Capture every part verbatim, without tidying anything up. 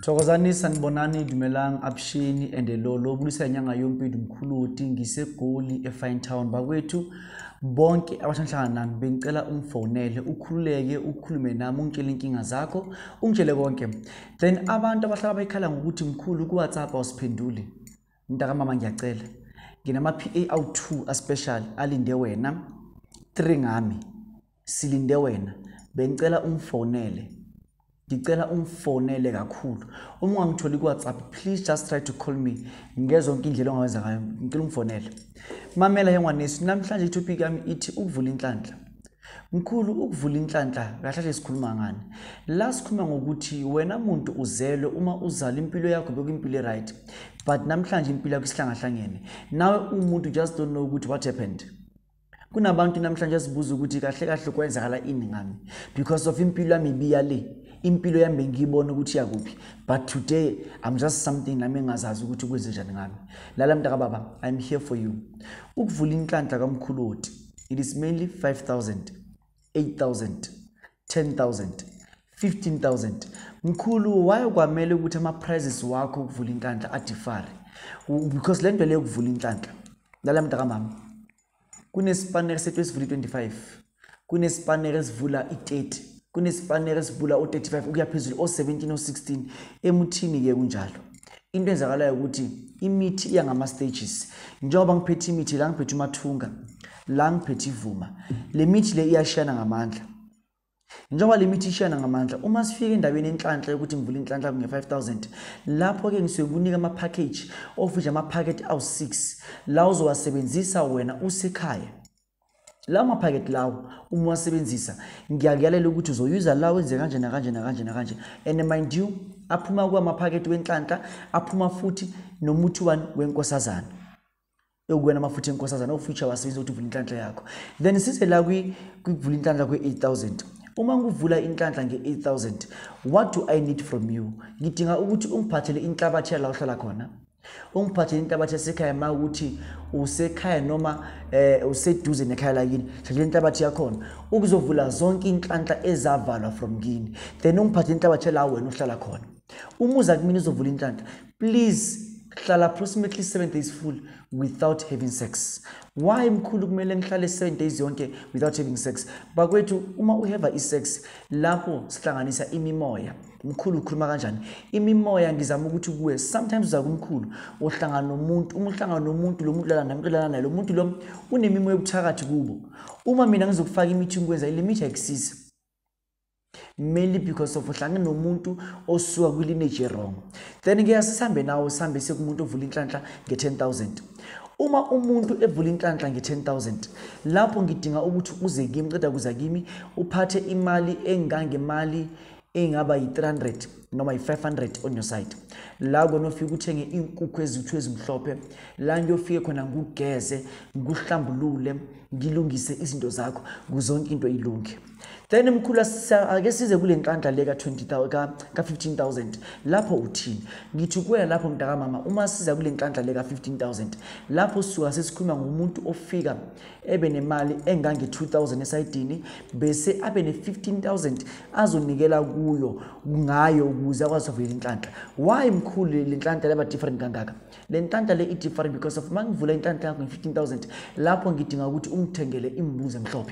Thokozani sanibonani dumelang abshini ende lolo bulisa inyanga yompidu mkhuluti ngisegoli eFine Town bakwethu bonke abahlangana nami bengicela umfonele ukhululeke ukhulume nami ungitshele inkinga zakho ungitshele konke then abantu abahlala bayikhala ngokuthi mkhulu ku WhatsApp awusiphenduli mntaka mama ngiyacela nginama P A awu two a special alinde wena three ngami silinde wena bengicela umfonele ngicela umfonele kakhulu uma ungangitholi ku WhatsApp please just try to call me ngezonke indlela ongawenza ngayo ngicela umfonele mamela yengwanesi namhlanje itopic yami ithi ukuvula inhlanhla mkhulu ukuvula inhlanhla kahle sikhuluma ngani la sikhuluma ngokuthi wena umuntu uzelwe uma uzala impilo yakho bekuyimpilo right but namhlanje impilo yakho isihlangahlangene nawe umuntu just don't know ukuthi what happened kunabantu namhlanje sibuza ukuthi kahle kahle kwenzakala ini ngami because of impilo yami biyale impilo yami ngiyibona ukuthi yakuphi but today I'm just something nami engazazi ukuthi kwenze njani ngami lala mntaka baba I'm here for you ukuvula inhlanhla kamkhuloti it is mainly five thousand eight thousand ten thousand fifteen thousand mkhulu waye kwamele ukuthi ama prices wakho ukuvula inhlanhla adifare because lento le ukuvula inhlanhla lala mntaka mama kunespanner sethu esivula twenty-five kunespanner esivula thirty kunespanner esivula o thirty-five ukuya phezulu o seventeen o sixteen emuthini ke kunjalo into enzakalayo ukuthi imithi iya ngama stages njengoba ngiphethe imithi la ngiphethe umathunga la ngiphethe ivuma le mithi le iyashana ngamandla njengoba le mithi ishana ngamandla uma sifika endaweni enhlanhla ukuthi ngivula inhlanhla kunge five thousand lapho ke ngisuke kunika ama package of which ama packet awu six la uzowasebenzisa wena usekhaya la ma packet lawo uma wasebenzisa ngiyakuyalela ukuthi uzoyuza la wenze kanje na kanje na kanje na kanje and mind you aphuma kwa ma packet wenhlanhla aphuma futhi nomuthi wani wenkosazana yokuwena amafuthi enkosazana ofuture wasebenzisa ukuthi uvula inhlanhla yakho then size la kwi kuvula inhlanhla kwe eight thousand uma ngivula inhlanhla nge eight thousand what do I need from you ngidinga ukuthi ungiphathele inhlabathi la uhlala khona ungiphathele inhlabathi esekhaya ma ukuthi usekhaya noma eh useduze nekhaya la yini hlala inhlabathi yakho ukuzovula zonke inhlanhla ezavalwa from kini then ungiphathele inhlabathi la wena uhlala khona umuza kimi uzovula inhlanhla please hlala approximately seven days full without having sex why mkhulu kumele ngihlale seven days yonke without having sex bakwethu uma uhava isex lapho sihlanganisa imimoya mkhulu ukhuluma kanjani imimoya ngizama ukuthi kuwe sometimes uzakumkhulu uhlangana nomuntu uma uhlangana nomuntu lo muntu lana namqelana naye lo muntu lo unemimoya ebuthakathi kubo uma mina ngizokufaka imithi ngikwenza ile mithi ayikusiza mainly because of uhlangana nomuntu osuka kwi lineage wrong then ke asihambe nawo sihambe sekumuntu ovula inhlanhla nge ten thousand uma umuntu evula inhlanhla nge ten thousand lapho ngidinga ukuthi uze kimi qeda kuza kimi uphathe imali engangemali engaba yi three hundred noma yi five hundred on your side la konofika uthenge inkukhu ezithu ezimhlophe la ngiyofike khona ngugeze nguhlambulule ngilungise izinto zakho kuzonke into ilunge then mkhulu ake size kule nhlanhla le ka twenty thousand ka ka fifteen thousand lapho uthini ngithi kuya lapho mntaka mama uma siza kule nhlanhla le ka fifteen thousand lapho suka sesikhuluma ngomuntu ofika ebe nemali engange two thousand esayidini bese abe ne fifteen thousand azonikela kuyo ngayo ukuze akwazi ukuvula inhlanhla why mkhulu le nhlanhla leba different kangaka le nhlanhla le i different because of mangivula inhlanhla yakho nge fifteen thousand lapho ngidinga ukuthi ungithengele imbuzi emhlophe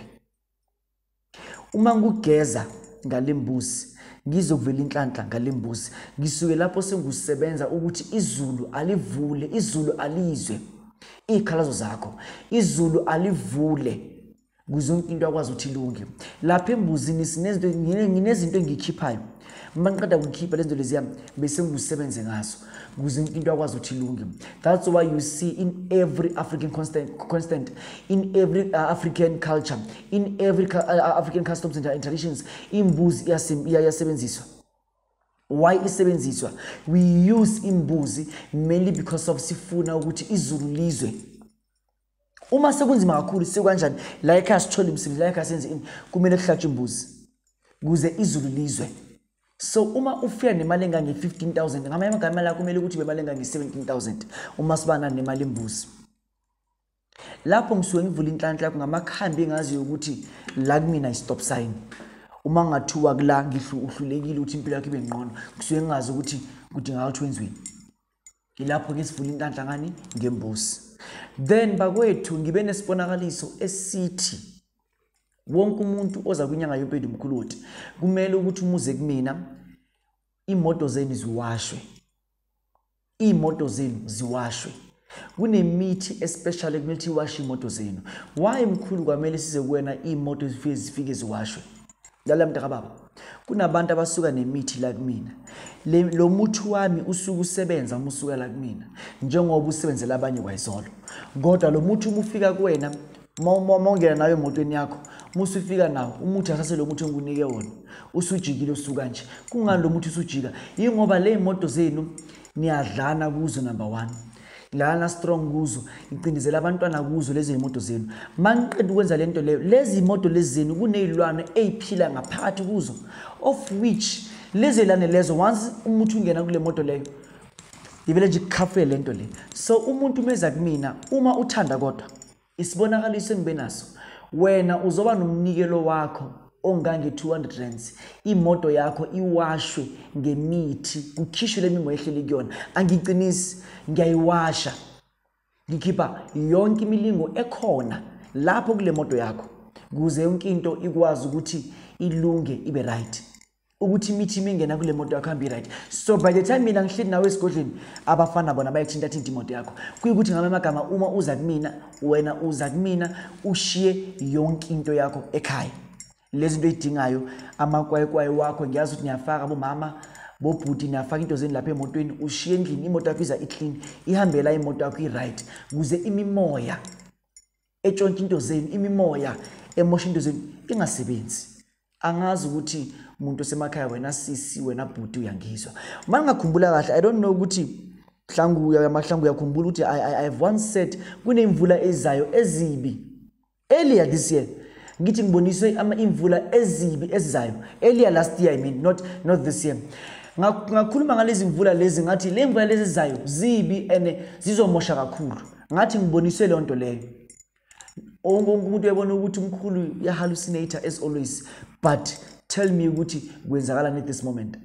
uma ngugeza ngalembuzi ngizokuvela inhlanhla ngalembuzi ngisuke lapho sengusebenza ukuthi izulu alivule izulu alizwe ikhalazo zakho izulu alivule kuzonke into akwazi ukuthi ilunge lapha embuzini sinezinto nginezinto engikhiphayo uma ngiqeda ukukhipha lezinto lezi yami bese ngusebenze ngazo kuzonke into akwazi ukuthi ilunge that's why you see in every African constant constant in every uh, African culture in every uh, African customs and traditions imbuzi iyasebenziswa why isebenziswa we use imbuzi mainly because of sifuna ukuthi izulu lizwe uma sekunzima kakhulu sekanjani la ekhaya sithola imsebenzi la ekhaya senze kumele kuhlatshwe imbuzi kuze izulu lizwe so uma ufika nemali engange fifteen thousand ngamanye amagama la kumele ukuthi bemali engange seventeen thousand uma sibana nemali embuzi lapho ngisuke ngivula inhlanhla yakho ngamakhambi engaziyo ukuthi la kumina i-stop sign uma ngathiwa kula ngihlu uhlulekile ukuthi impilo yakho ibe ngqono kusuke ngingazi ukuthi kudinga ukuthi wenziwe ilapho ke sivula inhlanhla ngani ngembusi. Then bakwethu ngibe nesibonakaliso esithi wonke umuntu oza kwinyanga yompedi mkhuluti kumele ukuthi umuze kumina imoto zenu ziwashwe, imoto zenu ziwashwe. Kunemithi especially kumele ukuthi iwashe imoto zenu. Why mkhulu kwamele size kuwena imoto zifike zifike ziwashwe? Lala mntaka baba, kunabantu abasuka nemithi la kumina. Lo muthi wami usuku usebenza umusuka la kumina njengoba usebenzela abanye kwayizolo. Kodwa lo muthi umufika kuwena mawungena nayo emotweni yakho, musufika nawo umuthi asase lo muthi engikunike wona usujikile usuka nje. Kungani lo muthi usujika? Yingoba le imoto zenu niyadlana kuzo number one. Lana strong kuzo, iqindizela abantwana kuzo lezi imoto zenu. Maniqeda ukwenza lento leyo, lezi imoto lezi zenu kunezilwane eziphila ngaphakathi kuzo, of which lezi lane lezo once umuntu ungena kule moto leyo ivele nje ikhafe lento le. So umuntu meza kumina uma uthanda kodwa isibonakaliso engibe naso, wena uzoba nomnikelo wakho ongange two hundred rands. Imoto yakho iwashwe ngemithi, kukhishwe le mimoya ehleli kuyona. Angiqinisi, ngiyayiwasha, ngikhipha yonke imilingo ekhona lapho kule moto yakho kuze yonke into ikwazi ukuthi ilunge ibe right, ukuthi imithi mingena kule moto yakho hambe right. So by the time mina ngihleli nawe esigodleni abafana bona bayithinta thinta imoto yakho, kuyikuthi ngama magama uma uza kumina wena uza kumina ushiye yonke into yakho ekhaya. Lezi zinto ezidingayo amakwayekwaye wakho ngiyazi ukuthi niyafaka bomama bobhuti niyafaka into zeni lapha emotweni ushiye endlini imoto yakho iza iclean ihambela imoto yakho i-right kuze imimoya etshontsha into zeni, imimoya emosha into zeni ingasebenzi. Angazi ukuthi umuntu osemakhaya wena sisi wena bhuti uyangizwa. Uma ngakhumbula kahle, I don't know ukuthi mhlangu yamahlangu yakhumbula ukuthi I, I I've once said kunemvula ezayo ezibi earlier this year. Ngithi ngiboniswe ama imvula ezibi ezizayo earlier last year, I mean not not this year. Ngakhuluma ngalezi imvula lezi ngathi le mvula lezi ezizayo zibi ene zizomosha kakhulu. Ngathi ngiboniswe le nto leyo. Umuntu uyabona ukuthi umkhulu ya hallucinator as always, but tell me ukuthi kwenzakala at this moment.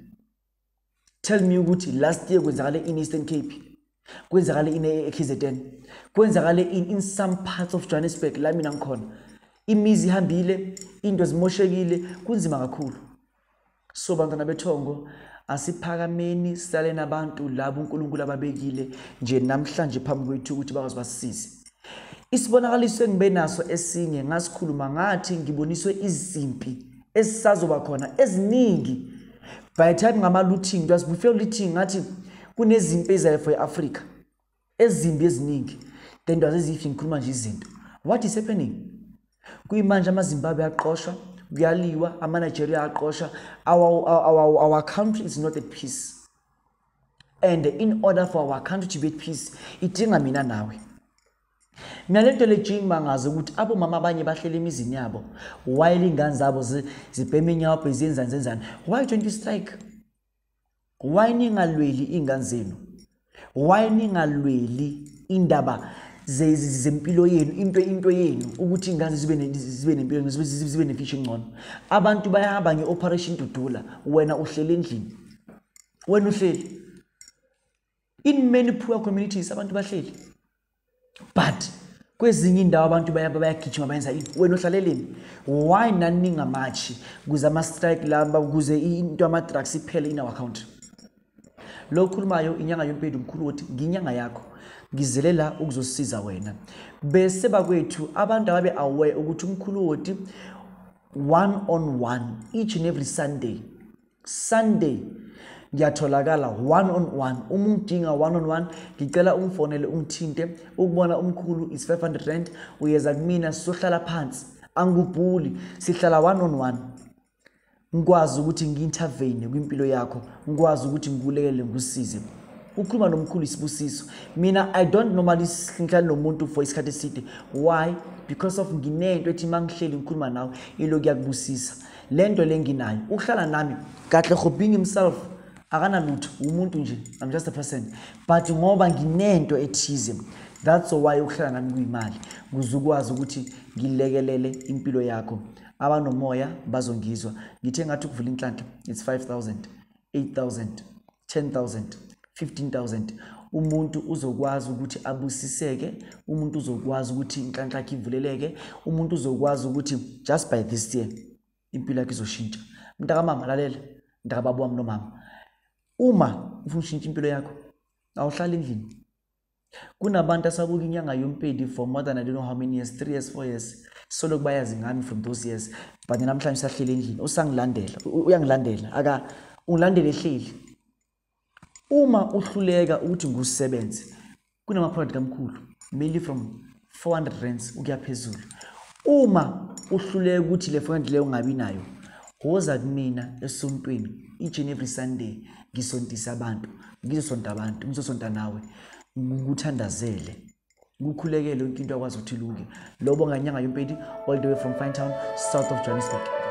Tell me ukuthi last year kwenzakala in Eastern Cape, kwenzakala in K Z N, kwenzakala in in some parts of Johannesburg la mina ngikhona. Imizi ihambile, into zimoshekile, kunzima kakhulu. So bantwana bethongo asiphakameni sale nabantu labo uNkulunkulu ababekile nje namhlanje phambi kwethu ukuthi bakwazi basisize. Isibonakaliso engibe naso esinye ngasikhuluma ngathi ngiboniswe izimpi esisazoba khona eziningi. By the time ngama looting just before looting ngathi kunezimpi ezayo for Africa ezimbi eziningi. Then ndazizifi ngikhuluma nje izinto. What is happening? Kuyimanje amaZimbabwe aqoshwa, kuyaliwa, amaNigeria aqoshwa. Our, our, our country is not at peace. And in order for our country to be at peace, idinga mina nawe. Mina lento le jing mangazi ukuthi abo mama abanye bahlele emizini yabo while ingane zabo zibheme inyawapho izenza zenzana. Why don't you strike? Why ningalweli ingane zenu? Why ningalweli indaba zempilo yenu, into into yenu ukuthi ingane zibe zibe nempilo zibe nefishi ngcono? Abantu bayahamba ngeoperation Dudula, wena uhlele endlini. Wena uhleli. In many poor communities abantu bahleli. But kwezinye indawo abantu bayaba bayagijima bayenza ini? Wena uhlaleleni? Why naninga match kuze ama strike lamba kuze into ama drugs iphele in our country? Lo khulumayo inyanga yompedi mkhulu uthi nginyanga yakho ngizelela ukuzosiza wena. Bese bakwethu abantu ababe aware ukuthi umkhulu uthi one on one each and every Sunday. Sunday ngiyatholakala one on one. Uma ungidinga one on one ngicela umfonele ungithinte ukubona umkhulu is five hundred rand uyeza kumina sizohlala phansi angubhuli sihlala one on one. Ngikwazi ukuthi ngi-intervene kwimpilo yakho, ngikwazi ukuthi ngikulekele ngikusize. Ukhuluma nomkhulu isibusiso. Mina I don't normally ngihlala nomuntu for isikhathi eside. Why? Because of nginento ethi mangihleli ngikhuluma nawe ilo kuyakubusisa. Lento lenginayo uhlala nami kahle khobing himself akana lutho umuntu nje, I'm just a person, but ngoba nginento ethize, that's why uhlala nami kuyimali kuzukwazi ukuthi ngilekelele impilo yakho. Abanomoya bazongizwa ngithe ngathi ukuvula inhlanhla it's five thousand, eight thousand, ten thousand, fifteen thousand. Umuntu uzokwazi ukuthi abusiseke, umuntu uzokwazi ukuthi inhlanhla yakhe ivuleleke, umuntu uzokwazi ukuthi just by this year impilo yakhe izoshintsha. Mntaka mama lalela, mntaka baba wami nomama. Uma ufuna ushintsha impilo yakho, awuhlali endlini. Kunabantu asabuka inyanga yompedi for more than I don't know how many years, three years, four years. Solo kubayazi ngami from those years. But namhlanje sahleli endlini, usangilandela, uyangilandela, aka ungilandele ehleli. Uma uhluleka ukuthi ngusebenze, kunama product kamkhulu, mainly from four hundred rands ukuya phezulu. Uma uhluleka ukuthi le four hundred leyo ungabi nayo, woza kumina esontweni each and every Sunday ngisontisa abantu, ngizosonta abantu, ngizosonta nawe, ngikuthandazele, ngikukhulekele yonke into yakwazi ukuthi iluke. Lobo nganyanga yompedi all the way from Fine Town, south of Johannesburg.